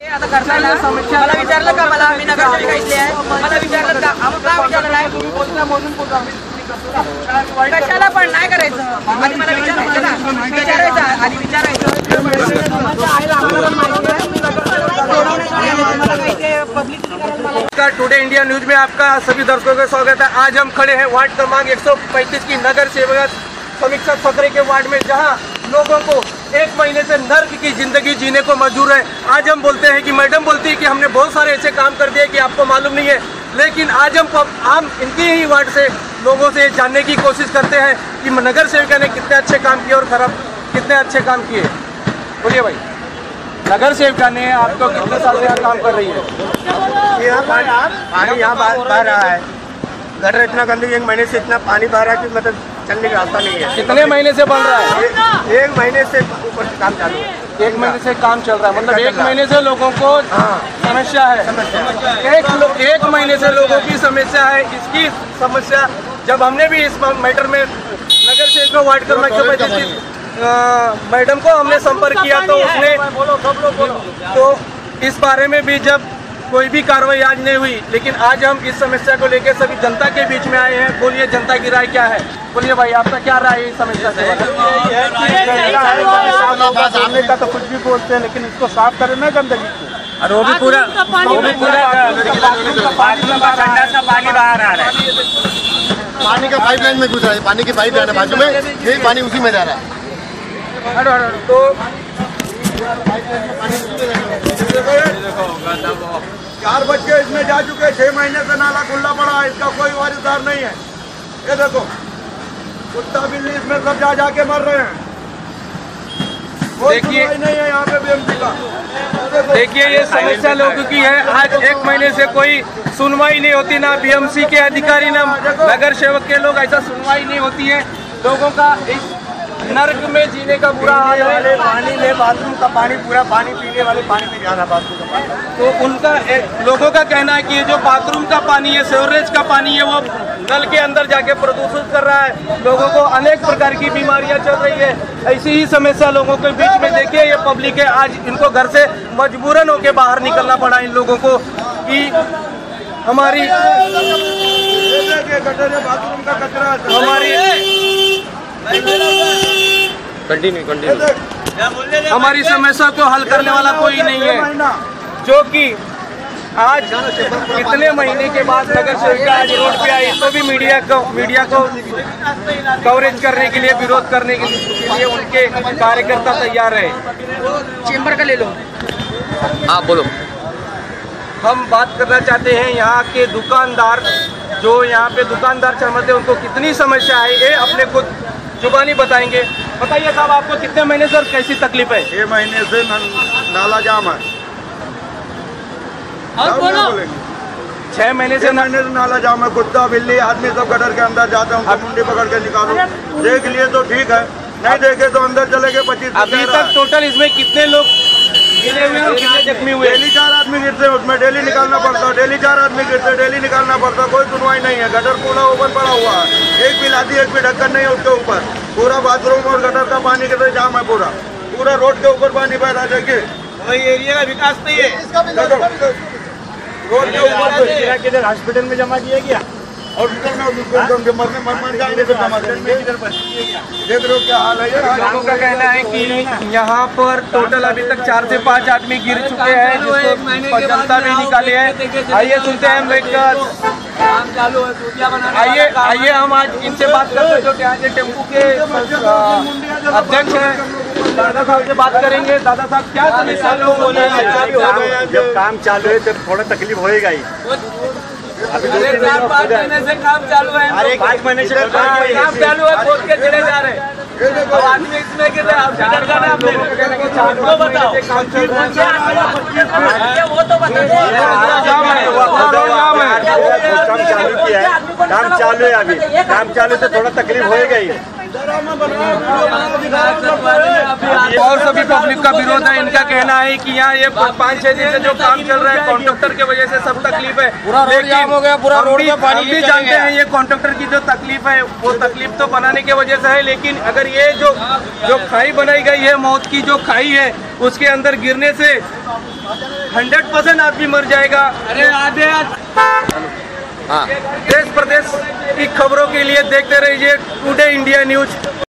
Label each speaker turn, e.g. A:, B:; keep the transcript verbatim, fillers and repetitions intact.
A: आता करताय ना, मला विचारलं का? मला मी नगरसेविका इथले आहे, मला विचारलं का? आम्हाला काय विचारलं नाही? तुम्ही बोलता म्हणून बोलतो आम्ही. कशाला पण नाही करायचं, आधी मला विचारायचं ना, विचारायचं आधी विचारायचं.
B: टुडे इंडिया न्यूज में आपका सभी दर्शकों का स्वागत है। आज हम खड़े हैं वार्ड क्रमांक एक सौ पैंतीस की नगर सेवक समीक्षा सत्र के वार्ड में, जहां लोगों को एक महीने से नर्क की जिंदगी जीने को मजबूर है। आज हम बोलते हैं कि मैडम बोलती है कि हमने बहुत सारे ऐसे काम कर दिए कि आपको मालूम नहीं है, लेकिन आज हम हम इनकी ही वार्ड से लोगों से जानने की कोशिश करते हैं कि नगर सेविका ने कितने अच्छे काम किए और खराब कितने अच्छे काम किए। बोलिए भाई, नगर सेविका ने आपको कितने साल से यहाँ काम कर रही है?
C: यहाँ पानी यहाँ बह रहा है, गटर इतना गंदी, एक महीने से इतना पानी बह रहा है कि मतलब चलने का रास्ता नहीं है।
B: कितने महीने से बन रहा है?
C: ए, एक महीने से ऊपर काम चालू है।
B: एक महीने से काम चल रहा है, मतलब एक महीने से लोगों को समस्या है। एक एक महीने से लोगों की समस्या है। इसकी समस्या जब हमने भी इस मैटर में नगर सेवक वार्ड क्रमांक एक सौ पैंतीस की मैडम को हमने संपर्क किया, तो उसने तो इस बारे में भी जब कोई भी कार्रवाई आज नहीं हुई, लेकिन आज हम इस समस्या को लेकर सभी जनता के बीच में आए हैं। बोलिए, जनता की राय क्या है? बोलिए भाई, आपका क्या राय है इस समस्या से?
C: सामने का तो कुछ भी बोलते हैं, लेकिन इसको साफ करें ना गंदगी को।
B: और वो भी पूरा वो भी पूरा पानी बाहर आ रहा है।
D: पानी का पाइपलाइन में घुस रहा है, पानी की पाइप है बाजू में, यही पानी उसी में जा रहा है।
B: तो
E: चार बच्चे इसमें जा चुके, छह महीने से नाला खुला पड़ा है, इसका कोई वारिसदार नहीं है। ये देखो, कुत्ता बिल्ली इसमें सब जा जाके मर रहे हैं। कोई सुनवाई नहीं है यहाँ पे बीएमसी का।
B: देखिए, ये समस्या लोगों की है। आज एक महीने से कोई सुनवाई नहीं होती, ना बीएमसी के अधिकारी ना नगर सेवक के लोग, ऐसा सुनवाई नहीं होती है। लोगों का इस नर्क में जीने का बुरा हाल है।
C: पानी में बाथरूम का पानी, पूरा पानी पीने वाले पानी में जाना बाथरूम का पानी।
B: तो उनका एक, लोगों का कहना है कि ये जो बाथरूम का पानी है, सीवरेज का पानी है, वो नल के अंदर जाके प्रदूषित कर रहा है। लोगों को अनेक प्रकार की बीमारियां चल रही है। ऐसी ही समस्या लोगों के बीच में। देखिए, ये पब्लिक है, आज इनको घर से मजबूरन होकर बाहर निकलना पड़ा इन लोगों को कि हमारी
E: बाथरूम का कचरा
B: हमारी कंटिन्यू कंटिन्यू हमारी समस्या को हल करने वाला कोई नहीं है, जो कि आज कितने महीने के बाद नगर सेविका आज रोड पे आई, तो भी मीडिया को मीडिया को कवरेज करने के लिए, विरोध करने के लिए उनके कार्यकर्ता तैयार है।
A: चेंबर का ले लो।
B: हाँ बोलो। हम बात करना चाहते हैं यहाँ के दुकानदार, जो यहाँ पे दुकानदार चमते हैं, उनको कितनी समस्या है ये अपने खुद जुबानी बताएंगे। बताइए साहब, आपको कितने महीने से कैसी तकलीफ है?
E: छह महीने से नाला जाम है।
A: और बोलो।
B: छह महीने से
E: छह महीने से नाला जाम है। कुत्ता बिल्ली आदमी सब गटर के अंदर जाते हैं, मुंडी पकड़ के निकालो। देख लिए तो ठीक है, नहीं देखे तो अंदर चले गए। पच्चीस
B: अभी तक टोटल इसमें कितने लोग गिरे हुए और कितने जख्मी हुए?
E: डेली चार आदमी गिरते हैं उसमें, डेली निकालना पड़ता है। डेली चार आदमी गिरते, डेली निकालना पड़ता। कोई सुनवाई नहीं है। गटर पूरा ओपन पड़ा हुआ है, एक भी लादी एक भी ढक्कन नहीं है उसके ऊपर। पूरा बाथरूम और गटर का पानी के तरह जाम है। पूरा पूरा रोड के ऊपर पानी बह रहा है। देखिए,
B: वही एरिया का विकास नहीं है।
E: रोड के ऊपर
C: किधर हॉस्पिटल में जमा किया गया?
E: हॉस्पिटल में उनके मरने मर मर जाएंगे तो जमा करेंगे। देख रहे हो क्या हाल है ये।
B: लोगों का कहना है कि यहाँ पर टोटल अभी तक चार से पाँच आदमी गिर चुके हैं, जिसको जनता भी निकाले हैं। आइए सुनते हैं हम लोग। आइए आइए हम आज इनसे बात करते हैं, जो कि आज टेम्पू के अध्यक्ष हैं। दादा साहब से बात करेंगे। दादा साहब, क्या समस्या लोग बोले?
C: जब काम चालू है तो थोड़ा तकलीफ होएगा ही।
B: अभी चार पाँच महीने से काम चालू है।
C: अरे पाँच महीने से
B: काम चालू है, खोद के चले जा रहे हैं। अब आदमी इसमें गिर रहे हैं, आप डर जाना आपने। वो बताओ, वो तो बता दो।
C: काम चालू किया है। काम चालू है अभी, काम चालू तो थोड़ा तकलीफ हो गई।
B: और सभी पब्लिक का विरोध है। इनका कहना है कि यहाँ ये पाँच छह दिन से जो काम चल रहा है कॉन्ट्रैक्टर की वजह से सब तकलीफ है। लेकिन हो गया पूरा रोड में पानी भी जानते हैं ये कॉन्ट्रैक्टर की जो तकलीफ है वो तकलीफ तो बनाने की वजह से है, लेकिन अगर ये जो जो खाई बनाई गई है, मौत की जो खाई है, उसके अंदर गिरने से हंड्रेड परसेंट आदमी मर जाएगा। अरे आधे देश प्रदेश की खबरों के लिए देखते रहिए टुडे इंडिया न्यूज।